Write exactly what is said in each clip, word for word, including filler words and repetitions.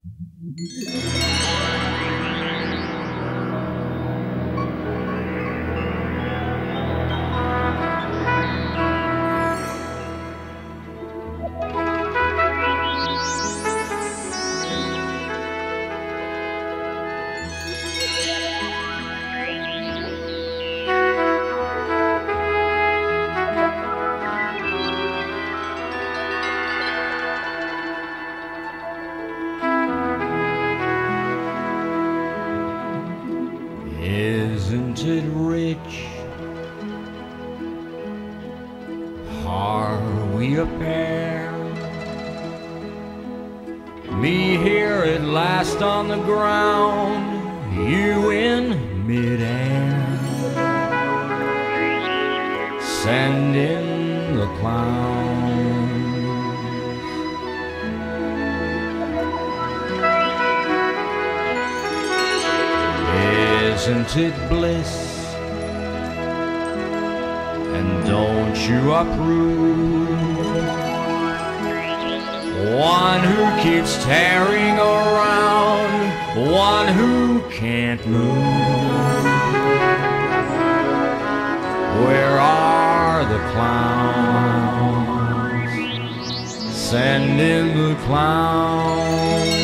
Isn't it rich? Are we a pair? Me here at last on the ground, you in midair. Send in the clowns. Isn't it bliss? And don't you approve? One who keeps tearing around, one who can't move. Where are the clowns? Send in the clowns.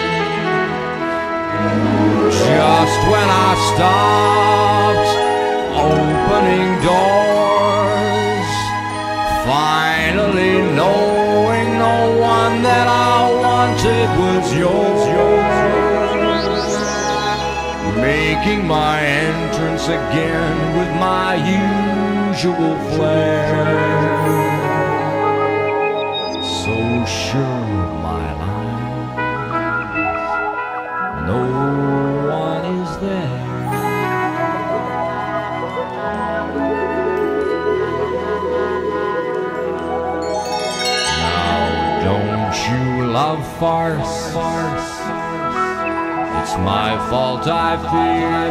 Just when I stopped opening doors, finally knowing the one that I wanted was yours, making my entrance again with my usual flair, so sure of my life, no one is there. Now don't you love farce? It's my fault, I fear.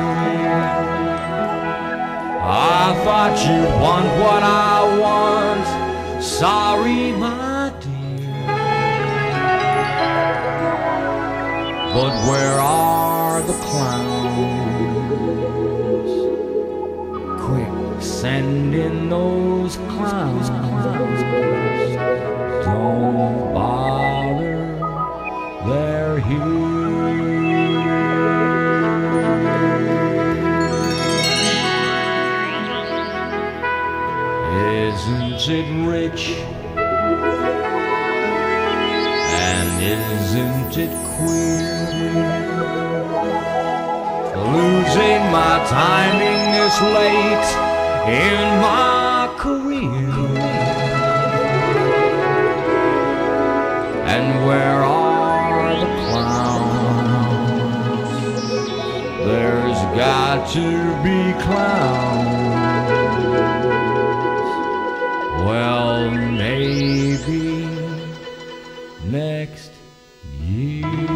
I thought you'd want what I want. Sorry, my dear. But where are the clowns? Quick, send in those clowns. Don't bother, they're here. Isn't it rich? And isn't it queer? Losing my timing this late in my career. And where are the clowns? There's got to be clowns. Well, maybe next year.